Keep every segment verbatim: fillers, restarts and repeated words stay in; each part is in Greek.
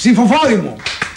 Ψηφοφόροι μου!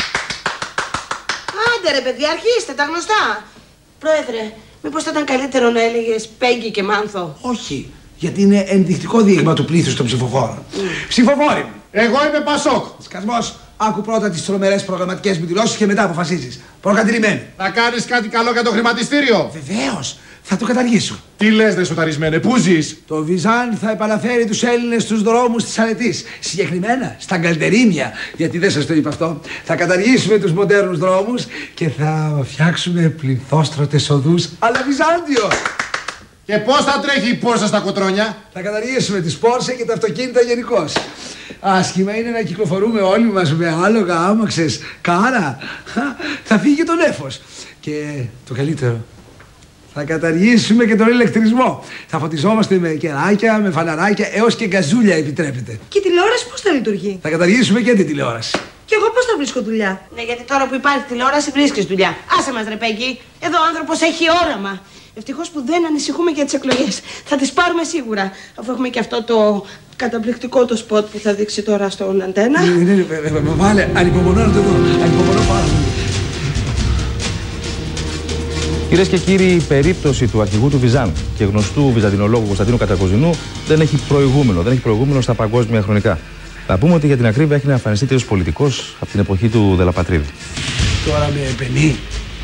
Άντε ρε παιδιά, αρχίστε τα γνωστά. Πρόεδρε, μήπως θα ήταν καλύτερο να έλεγες Πέγγι και Μάνθο? Όχι, γιατί είναι ενδεικτικό δείγμα του πλήθους των ψηφοφόρων. Mm. Ψηφοφόροι μου! Εγώ είμαι Πασόκ. Σκασμός, άκου πρώτα τις τρομερές προγραμματικές μου δηλώσεις και μετά αποφασίζεις. Προκατηλημένοι. Θα κάνεις κάτι καλό για το χρηματιστήριο? Βεβαίως, θα το καταργήσω. Τι λες, δε σοταρισμένε, πού ζεις? Το Βυζάν θα επαναφέρει τους Έλληνες στους δρόμους της Αρετής. Συγκεκριμένα στα Γκαλτερίμια. Γιατί δεν σας το είπα αυτό. Θα καταργήσουμε τους μοντέρνους δρόμους και θα φτιάξουμε πληθώστρωτες οδούς αλλά Βυζάντιο. Και πώς θα τρέχει η Πόρσα στα κοτρόνια? Θα καταργήσουμε τις Πόρσε και τα αυτοκίνητα γενικώς. Άσχημα είναι να κυκλοφορούμε όλοι μας με άλογα, άμαξες, κάρα. Θα φύγει και το νέφος. Και το καλύτερο, θα καταργήσουμε και τον ηλεκτρισμό. Θα φωτιζόμαστε με κεράκια, με φαναράκια, έως και γκαζούλια επιτρέπεται. Και η τηλεόραση πώς θα λειτουργεί? Θα καταργήσουμε και την τηλεόραση. Και εγώ πώς θα βρίσκω δουλειά? Ναι, γιατί τώρα που υπάρχει τηλεόραση βρίσκεις δουλειά. Άσε μας ρε Πέγγι, εδώ ο άνθρωπος έχει όραμα. Ευτυχώς που δεν ανησυχούμε για τις εκλογές. Θα τις πάρουμε σίγουρα, αφού έχουμε και αυτό το καταπληκτικό το σποτ που θα δείξει τώρα στον αντένα. Ναι, ναι, ναι, βάλε, ανυπομονώ να το δω. Ανυπομονώ πάρα πολύ. Κυρίες και κύριοι, η περίπτωση του αρχηγού του Βυζάν και γνωστού βυζαντινολόγου Κωνσταντίνου Κατρακοζηνού δεν έχει προηγούμενο, δεν έχει προηγούμενο στα παγκόσμια χρονικά. Θα πούμε ότι για την ακρίβεια έχει να εμφανιστεί ως πολιτικός από την εποχή του Δελαπατρίδη. Τώρα με επενεί.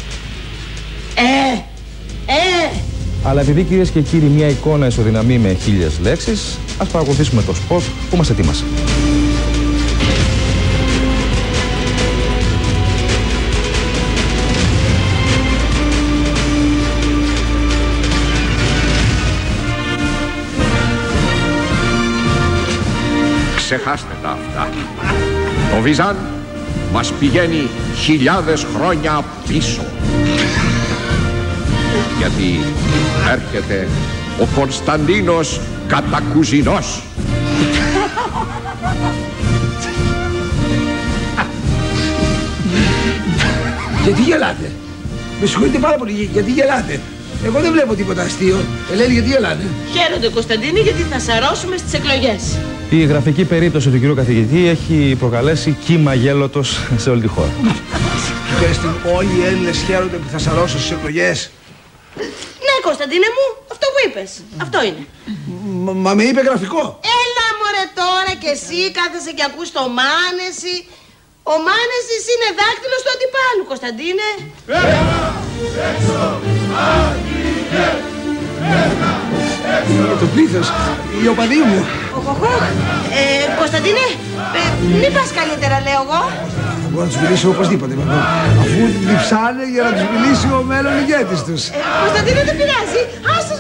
Ε, ε. Αλλά επειδή, κυρίες και κύριοι, μια εικόνα ισοδυναμεί με χίλιες λέξεις, ας παρακολουθήσουμε το σποτ που μας ετοίμασε. Ξεχάστε τα αυτά. Το Βυζάν μας πηγαίνει χιλιάδες χρόνια πίσω. Γιατί έρχεται ο Κωνσταντίνος Κατακουζηνός. Γιατί γελάτε? Με συγχωρείτε πάρα πολύ, γιατί γελάτε? Εγώ δεν βλέπω τίποτα αστείο. Ελένη, γιατί γελάτε? Χαίρονται Κωνσταντίνη γιατί θα σαρώσουμε στις εκλογές. Η γραφική περίπτωση του κυρίου καθηγητή έχει προκαλέσει κύμα γέλοτος σε όλη τη χώρα. Πέστε μου, όλοι οι Έλληνες χαίρονται που θα σαρώσω στις εκλογές. Ναι, Κωνσταντίνε μου, αυτό που είπες. Αυτό είναι. Μα, μα με είπε γραφικό. Έλα μωρέ τώρα κι εσύ κάθεσαι και ακούς το Μάνεση. Ο Μάνεσης είναι δάκτυλος του αντιπάλου, Κωνσταντίνε. Πέρα, έξω, άγγιγε, πέρα, έξω. Το πλήθος, οι οπαδοί μου. Ε, Κωνσταντίνε, ε, μην πας καλύτερα, λέω εγώ. Μπορώ να τους μιλήσω οπωσδήποτε, αφού διψάνε για να τους μιλήσει ο μέλλον ηγέτης τους. Ε, Κωνσταντίνε, δεν πειράζει. Άσε